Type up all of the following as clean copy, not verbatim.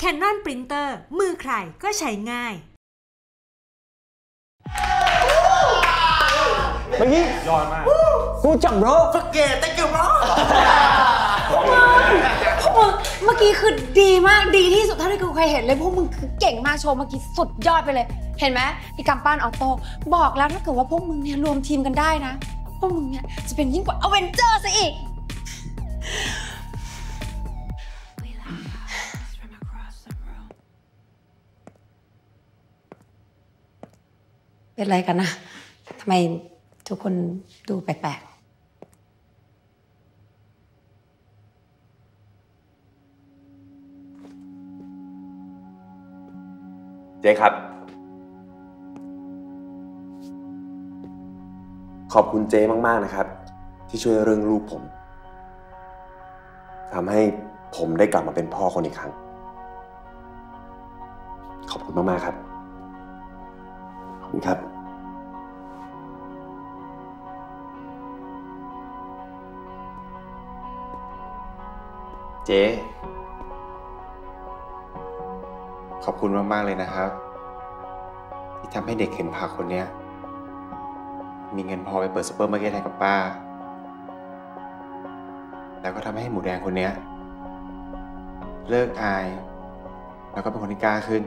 Canon Printer มือใครก็ใช้ง่ายเมื่อกี้ยอดมากกูจับโรสเกตแต่เกี่ยวโรพวกมึงเมื่อกี้คือดีมากดีที่สุดเท่าที่กูเคยเห็นเลยพวกมึงคือเก่งมากโชว์เมื่อกี้สุดยอดไปเลยเห็นไหมที่กำปั้นออโต้บอกแล้วถ้าเกิดว่าพวกมึงเนี่ยรวมทีมกันได้นะพวกมึงเนี่ยจะเป็นยิ่งกว่าอเวนเจอร์ซะอีกเป็นไรกันนะทำไมทุกคนดูแปลกเจ๊ครับขอบคุณเจ๊มากๆนะครับที่ช่วยเรื่องลูกผมทำให้ผมได้กลับมาเป็นพ่อคนอีกครั้งขอบคุณมากๆครับขอบคุณครับเจ๊ขอบคุณมากๆเลยนะครับที่ทำให้เด็กเห็นผักคนนี้มีเงินพอไปเปิดซุปเปอร์มาร์เก็ตให้กับป้าแล้วก็ทำให้หมูแดงคนนี้เลิกอายแล้วก็เป็นคนที่กล้าขึ้น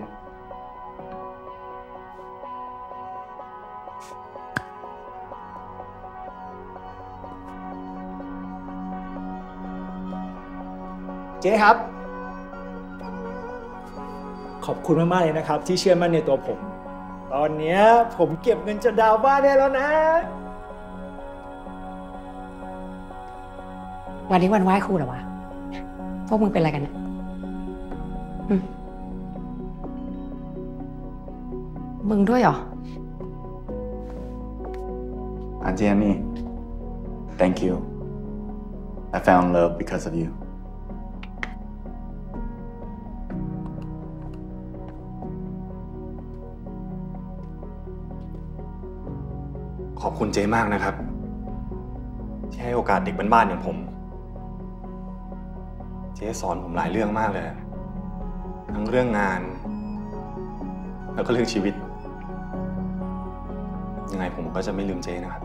เจ๊ครับขอบคุณมากๆเลยนะครับที่เชื่อมั่นในตัวผมตอนนี้ผมเก็บเงินจะดาวบ้านได้แล้วนะวันนี้วันไหว้ครูเหรอวะพวกมึงเป็นอะไรกันเนี่ยมึงด้วยเหรอ Auntie Annie, thank you. I found love because of you. ขอบคุณเจ๊มากนะครับที่ให้โอกาสเด็กบ้านๆอย่างผมเจ๊สอนผมหลายเรื่องมากเลยทั้งเรื่องงานแล้วก็เรื่องชีวิตยังไงผมก็จะไม่ลืมเจ๊นะครับ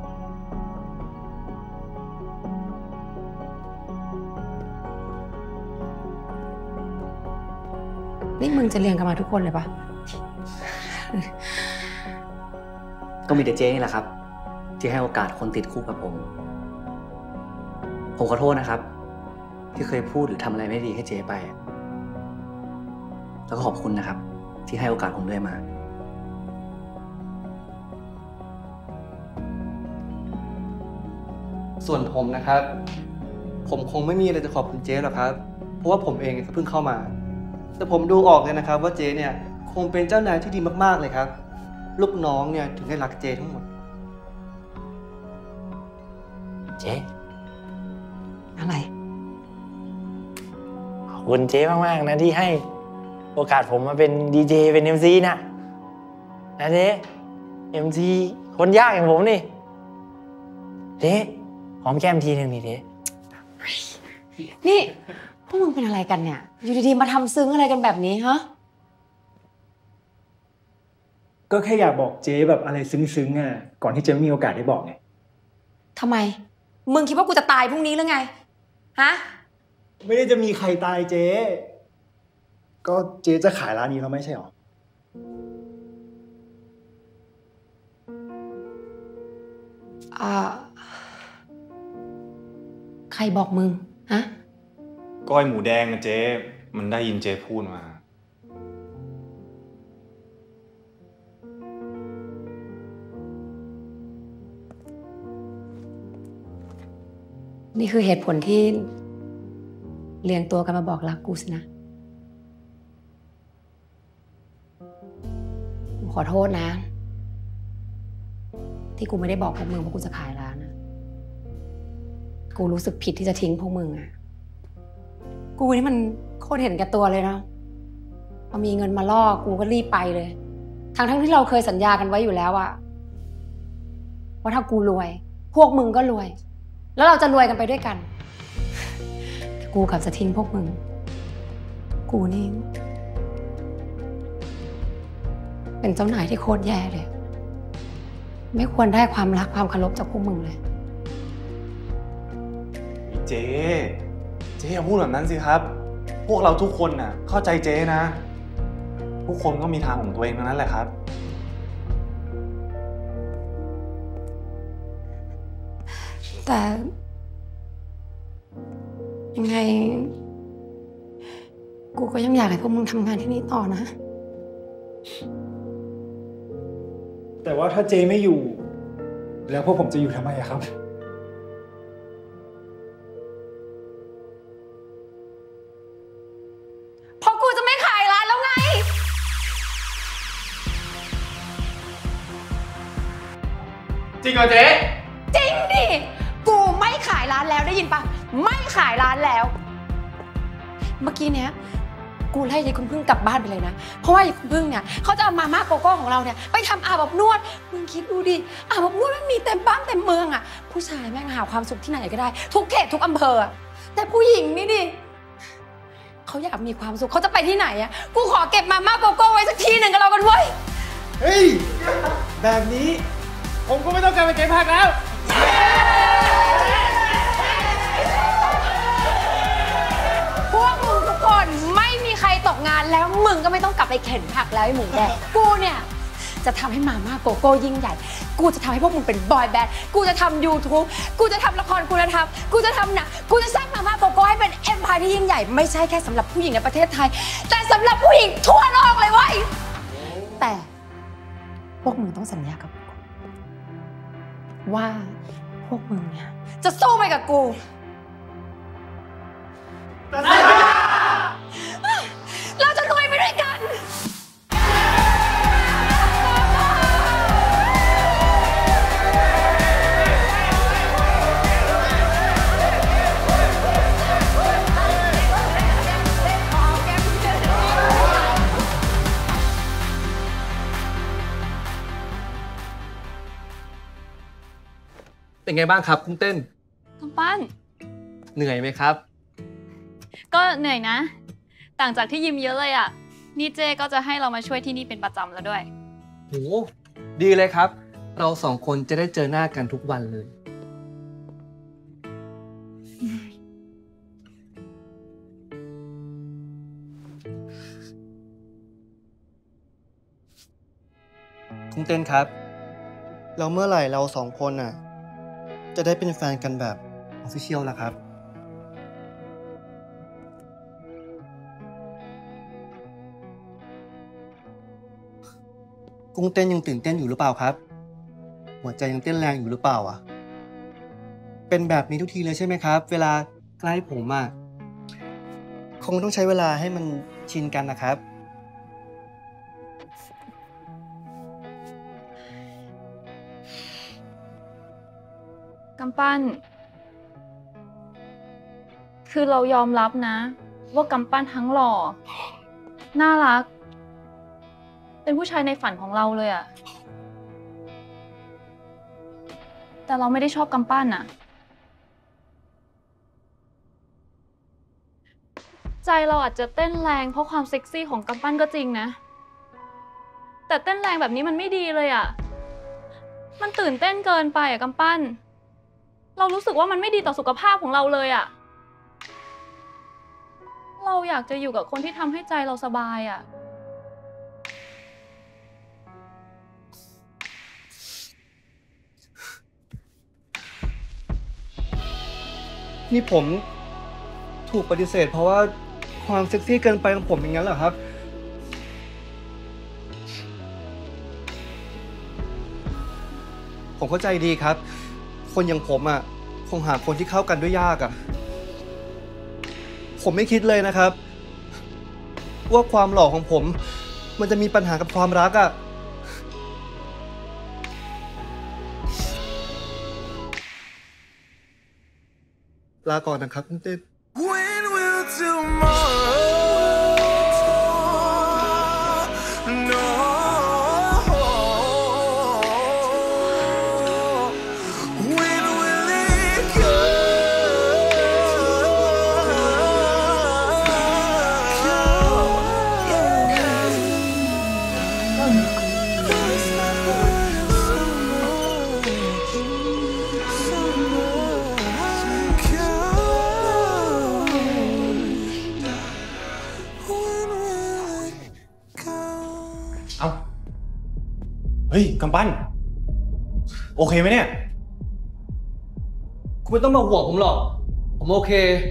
นี่มึงจะเรียนกันมาทุกคนเลยปะก็มีแต่เจ๊นี่แหละครับที่ให้โอกาสคนติดคุกกับผมขอโทษนะครับที่เคยพูดหรือทำอะไรไม่ดีให้เจ๊ไปแล้วก็ขอบคุณนะครับที่ให้โอกาสผมเรื่อยมาส่วนผมนะครับผมคงไม่มีอะไรจะขอบคุณเจ๊หรอกครับเพราะว่าผมเองก็เพิ่งเข้ามาแต่ผมดูออกเลยนะครับว่าเจ๊เนี่ยคงเป็นเจ้านายที่ดีมากๆเลยครับลูกน้องเนี่ยถึงได้รักเจ๊ทั้งหมดเจ๊อะไรขอบคุณเจ๊มากๆนะที่ให้โอกาสผมมาเป็นดีเจเป็น MC นะเจ๊ MC คนยากอย่างผมนี่เจ๊หอมแก้มทีนึงนี่เจ๊นี่พวกมึงเป็นอะไรกันเนี่ยอยู่ดีๆมาทำซึ้งอะไรกันแบบนี้ฮะก็แค่อยากบอกเจ๊แบบอะไรซึ้งๆอ่ะก่อนที่จะมีโอกาสได้บอกไงทำไมมึงคิดว่ากูจะตายพรุ่งนี้หรือไงฮะไม่ได้จะมีใครตายเจ๊ก็เจ๊จะขายร้านนี้แล้วไม่ใช่หรอใครบอกมึงฮะก้อยหมูแดงนะเจ๊มันได้ยินเจ๊พูดมานี่คือเหตุผลที่เรียงตัวกันมาบอกรักกูสินะกูขอโทษนะที่กูไม่ได้บอกพวกมึงว่ากูจะขายร้านนะกูรู้สึกผิดที่จะทิ้งพวกมึงอะกูนี่มันโคตรเห็นแก่ตัวเลยเนาะพอมีเงินมาล่อกูก็รีบไปเลยทั้งที่เราเคยสัญญากันไว้อยู่แล้วอะว่าถ้ากูรวยพวกมึงก็รวยแล้วเราจะรวยกันไปด้วยกันแต่กูกลับจะทิ้งพวกมึงกูนี่เป็นเจ้านายที่โคตรแย่เลย ไม่ควรได้ความรักความเคารพจากพวกมึงเลยเจ๊อย่าพูดแบบนั้นสิครับ พวกเราทุกคนน่ะเข้าใจเจ๊นะทุกคนก็มีทางของตัวเองทั้งนั้นแหละครับแต่ยังไงกูก็ยังอยากให้พวกมึงทำงานที่นี่ต่อนะแต่ว่าถ้าเจไม่อยู่ แล้วพวกผมจะอยู่ทำไมอะครับเพราะกูจะไม่ขายร้านแล้วไงจริงเหรอเจ๊จริงดิ กูไม่ขายร้านแล้วได้ยินปะไม่ขายร้านแล้ว เมื่อกี้เนี้ยกูไล่ยายคุณพึ่งกลับบ้านไปเลยนะ เพราะว่ายายคุณพึ่งเนี่ยเขาจะเอามาม่าโกโก้ของเราเนี่ยไปทำอาบอบนวด มึงคิดดูดิ อาบอบนวดมันมีเต็มบ้านเต็มเมืองอะผู้ชายแม่งหาความสุขที่ไหนก็ได้ ทุกเขตทุกอำเภออะแต่ผู้หญิงนี่ดิเขาอยากมีความสุขเขาจะไปที่ไหนอะกูขอเก็บมาม่าโกโก้ไว้สักที่หนึ่งกันแล้วกันเว้ยเฮ้ย แบบนี้ผมก็ไม่ต้องการไปเก็บผักแล้วพวกมึงทุกคนไม่มีใครตกงานแล้วมึงก็ไม่ต้องกลับไปเข็นผักแล้วไอ้หมูแดงกูเนี่ยจะทำให้มาม่าโกโก้ยิ่งใหญ่กูจะทำให้พวกมึงเป็นบอยแบนด์กูจะทำ YouTube กูจะทำละครคุณธรรมกูจะทำหนังกูจะสร้างมาม่าโกโก้ให้เป็นเอ็มพายที่ยิ่งใหญ่ไม่ใช่แค่สำหรับผู้หญิงในประเทศไทยแต่สำหรับผู้หญิงทั่วโลกเลยเว้ยแต่พวกมึงต้องสัญญากับกูว่าพวกมึงเนี่ยจะสู้ไปกับกูเราจะรวยไปด้วยกันเป็นไงบ้างครับคุณเต้นกำปั้นเหนื่อยไหมครับก็เหนื่อยนะ ต่างจากที่ยิมเยอะเลยอ่ะ นี่เจก็จะให้เรามาช่วยที่นี่เป็นประจำแล้วด้วยโห ดีเลยครับ เราสองคนจะได้เจอหน้ากันทุกวันเลยคุณเต้นครับ เราเมื่อไหร่เราสองคนน่ะ จะได้เป็นแฟนกันแบบออฟฟิเชียลล่ะครับ กุ้งเต้นยังตื่นเต้นอยู่หรือเปล่าครับ หัวใจยังเต้นแรงอยู่หรือเปล่าอ่ะ เป็นแบบนี้ทุกทีเลยใช่ไหมครับ เวลาใกล้ผมอ่ะ คงต้องใช้เวลาให้มันชินกันนะครับกำปั้น คือเรายอมรับนะ ว่ากำปั้นทั้งหล่อ น่ารัก เป็นผู้ชายในฝันของเราเลยอะแต่เราไม่ได้ชอบกำปั้นอะใจเราอาจจะเต้นแรงเพราะความเซ็กซี่ของกำปั้นก็จริงนะ แต่เต้นแรงแบบนี้มันไม่ดีเลยอะมันตื่นเต้นเกินไปอะกำปั้นเรารู้สึกว่ามันไม่ดีต่อสุขภาพของเราเลยอะเราอยากจะอยู่กับคนที่ทำให้ใจเราสบายอะนี่ผมถูกปฏิเสธเพราะว่าความเซ็กซี่เกินไปของผมอย่างนั้นเหรอครับ ผมเข้าใจดีครับ คนอย่างผมอ่ะคงหาคนที่เข้ากันด้วยยากอ่ะ ผมไม่คิดเลยนะครับ ว่าความหล่อของผมมันจะมีปัญหากับความรักอ่ะ ลาก่อนนะครับคุณเต้น When will tomorrow know? When will it go? ฮ้ยกำปั้นโอเคไหมเนี่ยคุณไม่ต้องมาห่วงผมหรอกผมโอเค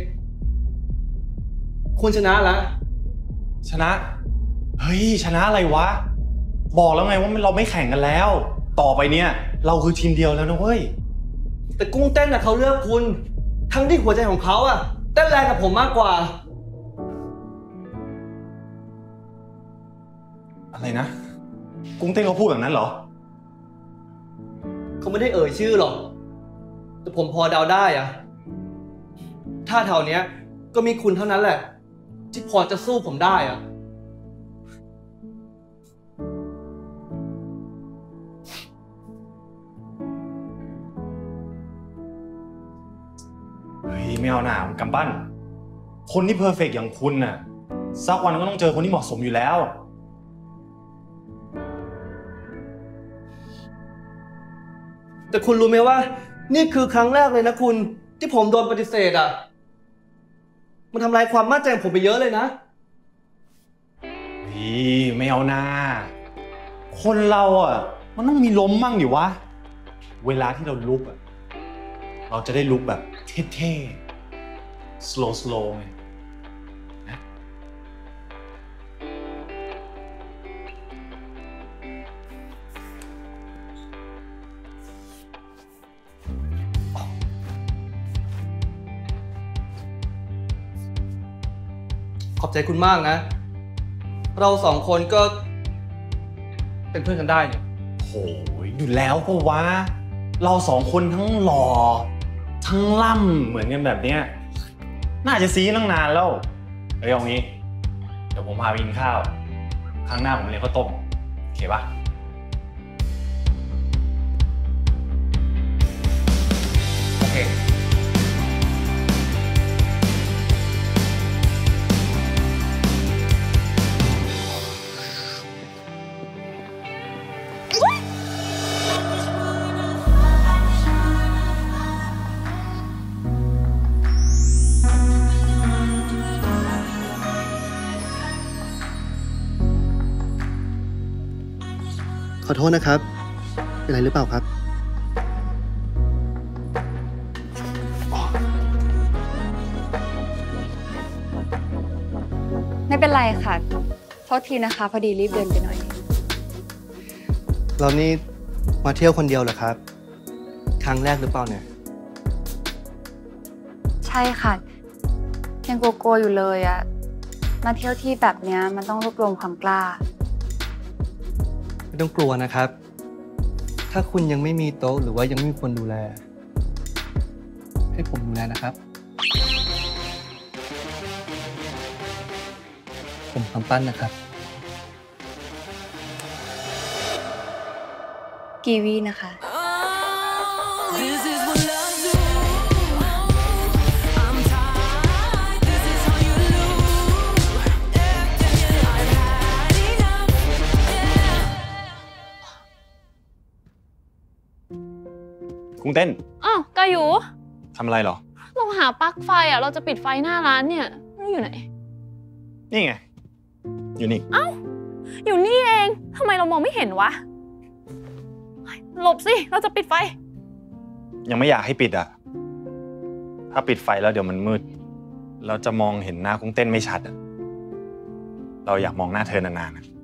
คุณชนะแล้วชนะเฮ้ยชนะอะไรวะบอกแล้วไงว่าเราไม่แข่งกันแล้วต่อไปเนี่ยเราคือทีมเดียวแล้วนะเว้ยแต่กุ้งเต้นน่ะเขาเลือกคุณทั้งที่หัวใจของเขาอะเต้นแรงกับผมมากกว่าอะไรนะกุ้งเต้นเขาพูดแบบนั้นเหรอเขาไม่ได้เอ่ยชื่อหรอกแต่ผมพอเดาได้อะถ้าแถวเนี้ยก็มีคุณเท่านั้นแหละที่พอจะสู้ผมได้อะเฮ้ยไม่เอาหน่ากำปั้นคนที่เพอร์เฟกต์อย่างคุณน่ะสักวันก็ต้องเจอคนที่เหมาะสมอยู่แล้วแต่คุณรู้ไหมว่านี่คือครั้งแรกเลยนะคุณที่ผมโดนปฏิเสธอ่ะมันทำลายความมั่นใจของผมไปเยอะเลยนะไม่เอาหน้าคนเราอ่ะมันต้องมีล้มมั่งดิวะเวลาที่เราลุกอ่ะเราจะได้ลุกแบบเท่ๆ slow ไงนะขอบใจคุณมากนะเราสองคนก็เป็นเพื่อนกันได้เนี่ยโหอยู่แล้วก็วะเราสองคนทั้งหล่อทั้งล่ำเหมือนกันแบบเนี้ยน่าจะซีตั้งนานแล้วเอางี้เดี๋ยวผมพาไปกินข้าวครั้งหน้าผมเลี้ยงข้าวต้มโอเคปะโอเคขอโทษนะครับเป็นอะไรหรือเปล่าครับไม่เป็นไรค่ะโทษทีนะคะพอดีรีบเดินไปหน่อยเรานี่มาเที่ยวคนเดียวเหรอครับครั้งแรกหรือเปล่าเนี่ยใช่ค่ะยังกลัวๆอยู่เลยอะมาเที่ยวที่แบบเนี้ยมันต้องรวบรวมความกล้าไม่ต้องกลัวนะครับถ้าคุณยังไม่มีโต๊ะหรือว่ายังไม่มีคนดูแลให้ผมดูแลนะครับผมทำปั้นนะครับกีวีนะคะกุ้งเต้นอ้าวกายูทำอะไรหรอเราหาปลั๊กไฟอ่ะเราจะปิดไฟหน้าร้านเนี่ยไม่อยู่ไหนนี่ไงอยู่นี่อ้าวอยู่นี่เองทำไมเรามองไม่เห็นวะหลบสิเราจะปิดไฟยังไม่อยากให้ปิดอ่ะถ้าปิดไฟแล้วเดี๋ยวมันมืดเราจะมองเห็นหน้ากุ้งเต้นไม่ชัดอ่ะเราอยากมองหน้าเธอนานๆ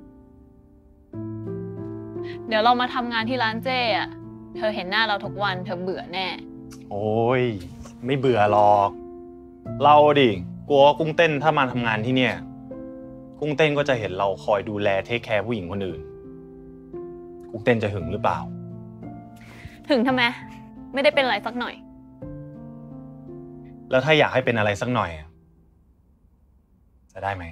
เดี๋ยวเรามาทำงานที่ร้านเจ้อ่ะเธอเห็นหน้าเราทุกวันเธอเบื่อแน่โอ้ยไม่เบื่อหรอกเราดิกลัวกุ้งเต้นถ้ามาทำงานที่เนี่ยกุ้งเต้นก็จะเห็นเราคอยดูแลเทคแคร์ผู้หญิงคนอื่นกุ้งเต้นจะหึงหรือเปล่าหึงทำไมไม่ได้เป็นอะไรสักหน่อยแล้วถ้าอยากให้เป็นอะไรสักหน่อยจะได้ไหม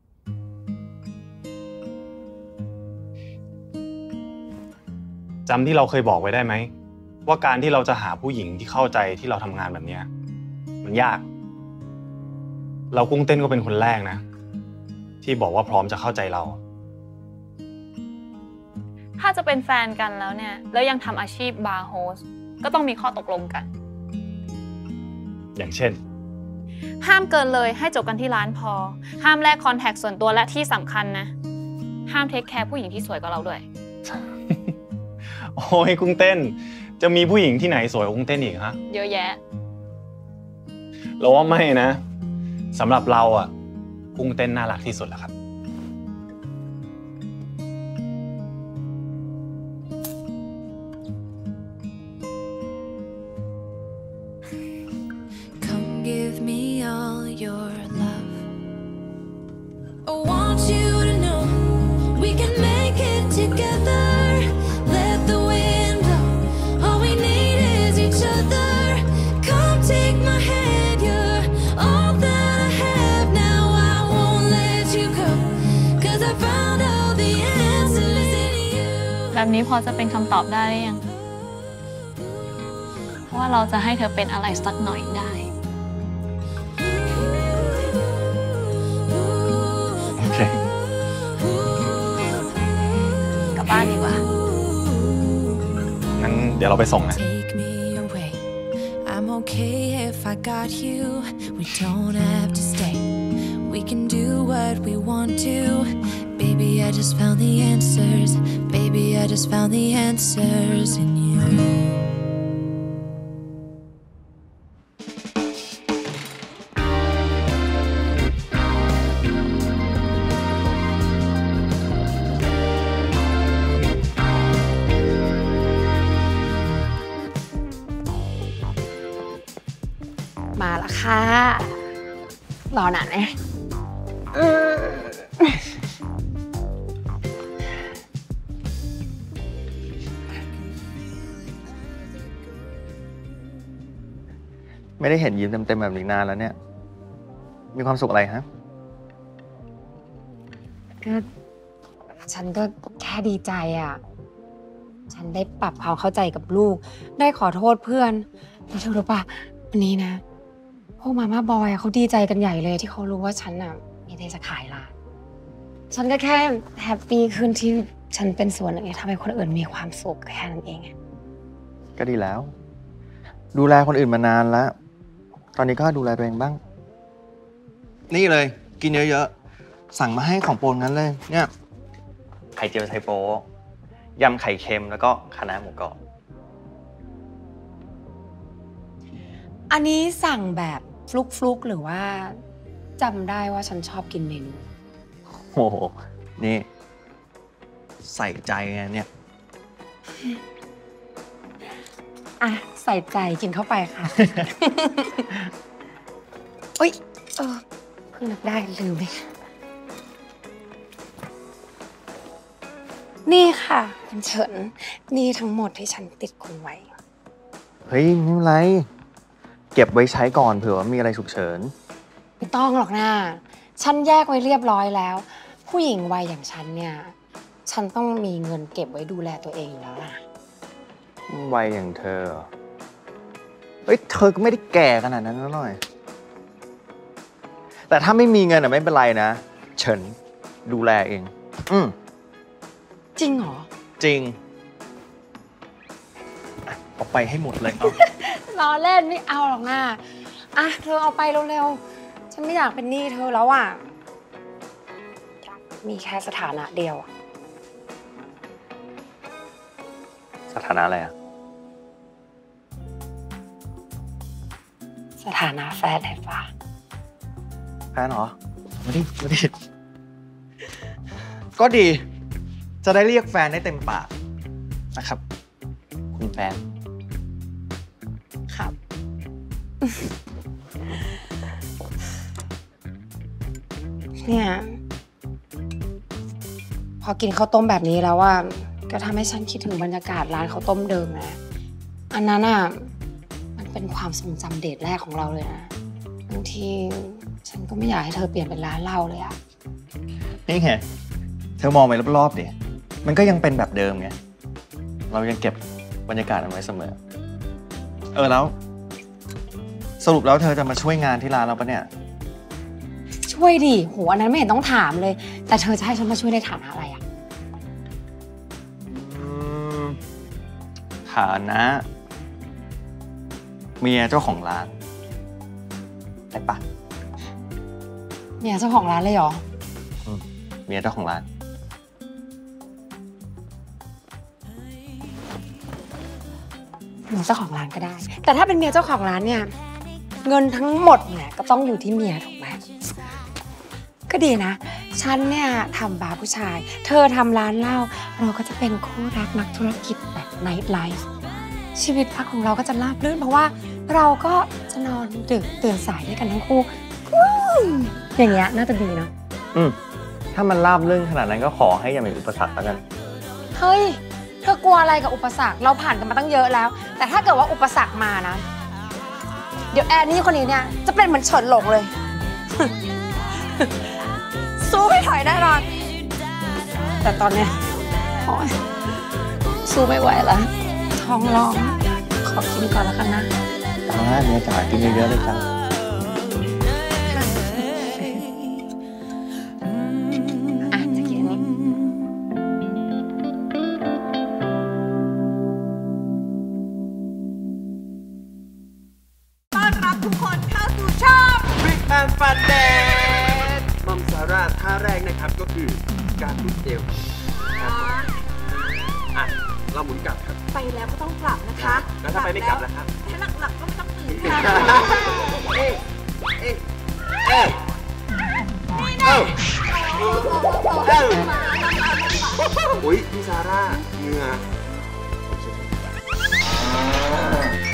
จำที่เราเคยบอกไว้ได้ไหมว่าการที่เราจะหาผู้หญิงที่เข้าใจที่เราทำงานแบบนี้มันยากเรากุ้งเต้นก็เป็นคนแรกนะที่บอกว่าพร้อมจะเข้าใจเราถ้าจะเป็นแฟนกันแล้วเนี่ยแล้วยังทำอาชีพบาร์โฮสก็ต้องมีข้อตกลงกันอย่างเช่นห้ามเกินเลยให้จบกันที่ร้านพอห้ามแลกคอนแทคส่วนตัวและที่สำคัญนะห้ามเทคแคร์ผู้หญิงที่สวยกว่าเราด้วยโอ้ยกุ้งเต้นจะมีผู้หญิงที่ไหนสวยกว่ากุ้งเต้นอีกฮะเยอะแยะเราว่าไม่นะสำหรับเราอ่ะกุ้งเต้นน่ารักที่สุดแล้วครับ Come give me all your love. I want you to know we can make it together. Let the wind blow. All we need is each other. Come take my hand. You're all that I have now. I won't let you go. 'Cause I found all the answers in you. แบบนี้พอจะเป็นคำตอบได้หรือยังว่าเราจะให้เธอเป็นอะไรสักหน่อยได้โอเคกลับบ้านดีกว่างั้นเดี๋ยวเราไปส่งนะ Take me away. I'm okay if I got you. We don't have to stay. We can do what we want to. Baby, I just found the answers. Baby, I just found the answers in you. มาละค่ะ รอนานไหมไม่ได้เห็นยิ้มเต็มๆแบบนี้นานแล้วเนี่ย มีความสุขอะไรฮะก็ฉันก็แค่ดีใจอ่ะ ฉันได้ปรับความเข้าใจกับลูก ได้ขอโทษเพื่อนแล้วเธอรู้ป่ะวันนี้นะพวกมาม่าบอยเขาดีใจกันใหญ่เลยที่เขารู้ว่าฉันอ่ะมีเดจะขายร้านฉันก็แค่แฮปปี้ขึ้นที่ฉันเป็นส่วนหนึ่งที่ทำให้คนอื่นมีความสุขแค่นั้นเองก็ดีแล้ว ดูแลคนอื่นมานานแล้ว ตอนนี้ก็ดูแลตัวเองบ้าง นี่เลย กินเยอะๆ สั่งมาให้ของโปรดงั้นเลย เนี่ย ไข่เจียวไชโป๊ยำไข่เค็มแล้วก็คะน้าหมูกรอบอันนี้สั่งแบบฟลุกๆหรือว่าจำได้ว่าฉันชอบกินเมนูโอ้โห นี่ ใส่ใจไงเนี่ยอ่ะใส่ใจกินเข้าไปค่ะ อุ๊ยเพิ่งนึกได้ลืมไปนี่ค่ะคุณเฉินนี่ทั้งหมดที่ฉันติดคุณไว้เฮ้ยไม่เป็นไร เก็บไว้ใช้ก่อนเผื่อว่ามีอะไรฉุกเฉินไม่ต้องหรอกนะฉันแยกไว้เรียบร้อยแล้ว ผู้หญิงวัยอย่างฉันเนี่ย ฉันต้องมีเงินเก็บไว้ดูแลตัวเองอยู่แล้วล่ะวัยอย่างเธอเหรอเฮ้ย เธอก็ไม่ได้แก่ขนาดนั้นนะหน่อย แต่ถ้าไม่มีเงินอะไม่เป็นไรนะ เฉินดูแลเองจริงเหรอจริงเอาไปให้หมดเลยเอาล้อเล่นไม่เอาหรอกนะอ่ะเธอเอาไปเร็วๆ ฉันไม่อยากเป็นหนี้เธอแล้วอ่ะ มีแค่สถานะเดียวอะสถานะอะไรอะสถานะแฟนไอ้ฟ้าแฟนเหรอมาดิมาดิก็ดี จะได้เรียกแฟนได้เต็มปากนะครับ คุณแฟนครับ เนี่ย พอกินข้าวต้มแบบนี้แล้วว่าก็ทำให้ฉันคิดถึงบรรยากาศร้านข้าวต้มเดิมนะ อันนั้นอ่ะมันเป็นความทรงจำเดทแรกของเราเลยนะบางทีฉันก็ไม่อยากให้เธอเปลี่ยนเป็นร้านเหล้าเลยอะนี่ไง เธอมองไปรอบๆดิมันก็ยังเป็นแบบเดิมไง เรายังเก็บบรรยากาศเอาไว้เสมอ แล้ว สรุปแล้วเธอจะมาช่วยงานที่ร้านเราปะเนี่ยช่วยดิโหอันนั้นไม่เห็นต้องถามเลย แต่เธอจะให้ฉันมาช่วยในฐานะอะไรอะฐานะเมียเจ้าของร้านได้ปะเนี่ยเจ้าของร้านเลยเหรอเมียเจ้าของร้านเมียเจ้าของร้านก็ได้ แต่ถ้าเป็นเมียเจ้าของร้านเนี่ยเงินทั้งหมดเนี่ยก็ต้องอยู่ที่เมียถูกไหมก็ดีนะฉันเนี่ยทำบาร์ผู้ชายเธอทำร้านเหล้าเราก็จะเป็นคู่รักนักธุรกิจแบบไนท์ไลฟ์ชีวิตรักของเราก็จะราบรื่นเพราะว่าเราก็จะนอนดึกตื่นสายด้วยกันทั้งคู่อย่างเงี้ยน่าจะดีเนาะถ้ามันราบรื่นขนาดนั้นก็ขอให้อย่ามีอุปสรรคแล้วกันเฮ้ยเธอกลัวอะไรกับอุปสรรคเราผ่านกันมาตั้งเยอะแล้วแต่ถ้าเกิดว่าอุปสรรคมานะเดี๋ยวแอนนี่คนนี้เนี่ยจะเป็นเหมือนเฉินหลงเลย สู้ไม่ถอยแน่นอนแต่ตอนเนี้ยสู้ไม่ไหวแล้วท้องร้องขอกินก่อนแล้วกันนะเมียจ๋ากินเยอะๆเลยจ้าจะกินอันนี้ต้อนรับทุกคนเข้าสู่ช่อง Big Man Fun Dance มัมซาร่าท่าแรกนะครับก็คือการลุกเอวครับอ่ะเราหมุนกลับครับไปแล้วก็ต้องกลับนะคะแล้วถ้าไปไม่กลับล่ะครับถ้าหลักๆก็ไม่ต้องตื่นค่ะอุ้ยพี่ซาร่าเหงื่อ